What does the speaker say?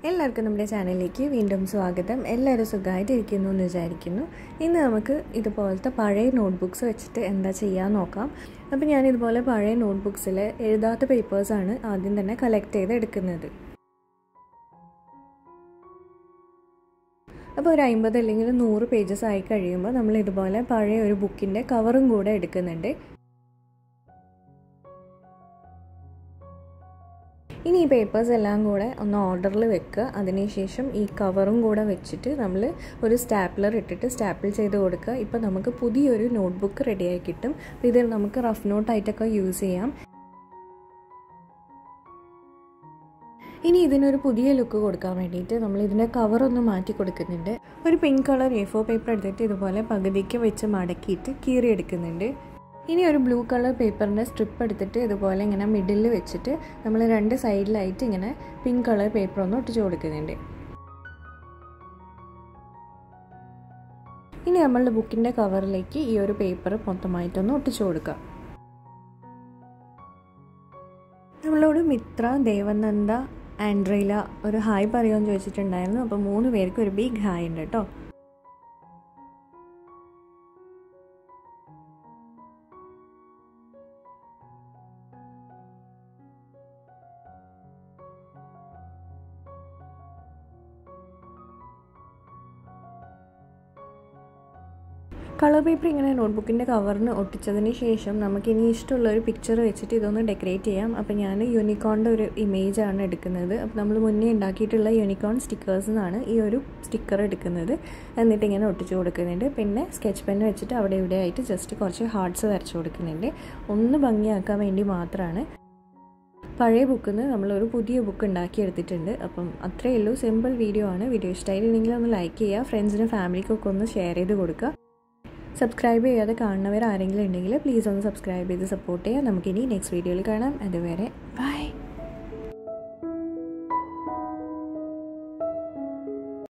എല്ലാവർക്കും നമ്മുടെ ചാനലിലേക്ക് വീണ്ടും സ്വാഗതം. എല്ലാവരും സുഖമായിട്ടിരിക്കുന്നു എന്ന് വിചാരിക്കുന്നു. ഇന്ന് നമുക്ക് ഇതുപോലത്തെ പഴയ നോട്ട്ബുക്ക്സ് വെച്ചിട്ട് എന്താ ചെയ്യാൻ നോക്കാം. അപ്പോൾ ഞാൻ ഇതുപോലെ പഴയ നോട്ട്ബുക്സിൽ എഴുതാത്ത പേപ്പേഴ്സാണ് ആദ്യം തന്നെ കളക്ട് ചെയ്ത് എടുക്കുന്നത്. അപ്പോൾ ഒരു 50 അല്ലെങ്കിൽ 100 പേജസ് ആയി കഴിയുമ്പോൾ നമ്മൾ ഇതുപോലെ പഴയ ഒരു ബുക്കിൻ്റെ കവറും കൂടെ എടുക്കുന്നുണ്ട്. ഇനി ഈ പേപ്പേഴ്സ് എല്ലാം കൂടെ ഒന്ന് ഓർഡറിൽ വെക്കുക. അതിനുശേഷം ഈ കവറും കൂടെ വെച്ചിട്ട് നമ്മൾ ഒരു സ്റ്റാപ്ലർ ഇട്ടിട്ട് സ്റ്റാപ്പിൾ ചെയ്ത് കൊടുക്കുക. ഇപ്പോൾ നമുക്ക് പുതിയൊരു നോട്ട്ബുക്ക് റെഡിയായി കിട്ടും. അപ്പോൾ ഇത് നമുക്ക് റഫ് നോട്ടായിട്ടൊക്കെ യൂസ് ചെയ്യാം. ഇനി ഇതിനൊരു പുതിയ ലുക്ക് കൊടുക്കാൻ വേണ്ടിയിട്ട് നമ്മൾ ഇതിൻ്റെ കവറൊന്ന് മാറ്റി കൊടുക്കുന്നുണ്ട്. ഒരു പിങ്ക് കളർ A4 പേപ്പർ എടുത്തിട്ട് ഇതുപോലെ പകുതിക്ക് വെച്ച് മടക്കിയിട്ട് കീറിയെടുക്കുന്നുണ്ട്. ഇനി ഒരു ബ്ലൂ കളർ പേപ്പറിൻ്റെ സ്ട്രിപ്പ് എടുത്തിട്ട് ഇതുപോലെ ഇങ്ങനെ മിഡിൽ വെച്ചിട്ട് നമ്മൾ 2 സൈഡിലായിട്ട് ഇങ്ങനെ പിങ്ക് കളർ പേപ്പർ ഒന്ന് ഒട്ടിച്ചു കൊടുക്കുന്നുണ്ട്. ഇനി നമ്മളുടെ ബുക്കിൻ്റെ കവറിലേക്ക് ഈ ഒരു പേപ്പർ മൊത്തമായിട്ടൊന്ന് ഒട്ടിച്ചു കൊടുക്കുക. നമ്മളോട് മിത്ര, ദേവനന്ദ, ആൻഡ്രീല ഒരു ഹായ് പറയുമെന്ന് ചോദിച്ചിട്ടുണ്ടായിരുന്നു. അപ്പോൾ 3 പേർക്ക് ഒരു ബിഗ് ഹായ് ഉണ്ട് കേട്ടോ. കളർ പേപ്പർ ഇങ്ങനെ നോട്ട്ബുക്കിൻ്റെ കവറിന് ഒട്ടിച്ചതിന് ശേഷം നമുക്കിനി ഇഷ്ടമുള്ളൊരു പിക്ചർ വെച്ചിട്ട് ഇതൊന്ന് ഡെക്കറേറ്റ് ചെയ്യാം. അപ്പോൾ ഞാൻ യൂണിക്കോണിൻ്റെ ഒരു ഇമേജാണ് എടുക്കുന്നത്. അപ്പോൾ നമ്മൾ മുന്നേ ഉണ്ടാക്കിയിട്ടുള്ള യൂണിക്കോൺ സ്റ്റിക്കേഴ്സിൽ നിന്നാണ് ഈ ഒരു സ്റ്റിക്കർ എടുക്കുന്നത്. എന്നിട്ട് ഇങ്ങനെ ഒട്ടിച്ചു കൊടുക്കുന്നുണ്ട്. പിന്നെ സ്കെച്ച് പെൻ വെച്ചിട്ട് അവിടെ ഇവിടെ ആയിട്ട് ജസ്റ്റ് കുറച്ച് ഹാർട്ട്സ് വരച്ചു കൊടുക്കുന്നുണ്ട്. ഒന്ന് ഭംഗിയാക്കാൻ വേണ്ടി മാത്രമാണ്. പഴയ ബുക്കിൽ നിന്ന് നമ്മളൊരു പുതിയ ബുക്ക് ഉണ്ടാക്കിയെടുത്തിട്ടുണ്ട്. അപ്പം അത്രയേ ഉള്ളൂ. സിമ്പിൾ വീഡിയോ ആണ്. വീഡിയോ ഇഷ്ടമായിട്ടുണ്ടെങ്കിൽ ഒന്ന് ലൈക്ക് ചെയ്യുക. ഫ്രണ്ട്സിനും ഫാമിലിക്കൊക്കെ ഒന്ന് ഷെയർ ചെയ്ത് കൊടുക്കുക. സബ്സ്ക്രൈബ് ചെയ്യാതെ കാണുന്നവർ ആരെങ്കിലും ഉണ്ടെങ്കിൽ പ്ലീസ് ഒന്ന് സബ്സ്ക്രൈബ് ചെയ്ത് സപ്പോർട്ട് ചെയ്യുക. നമുക്കിനി നെക്സ്റ്റ് വീഡിയോയിൽ കാണാം. അതുവരെ ബൈ.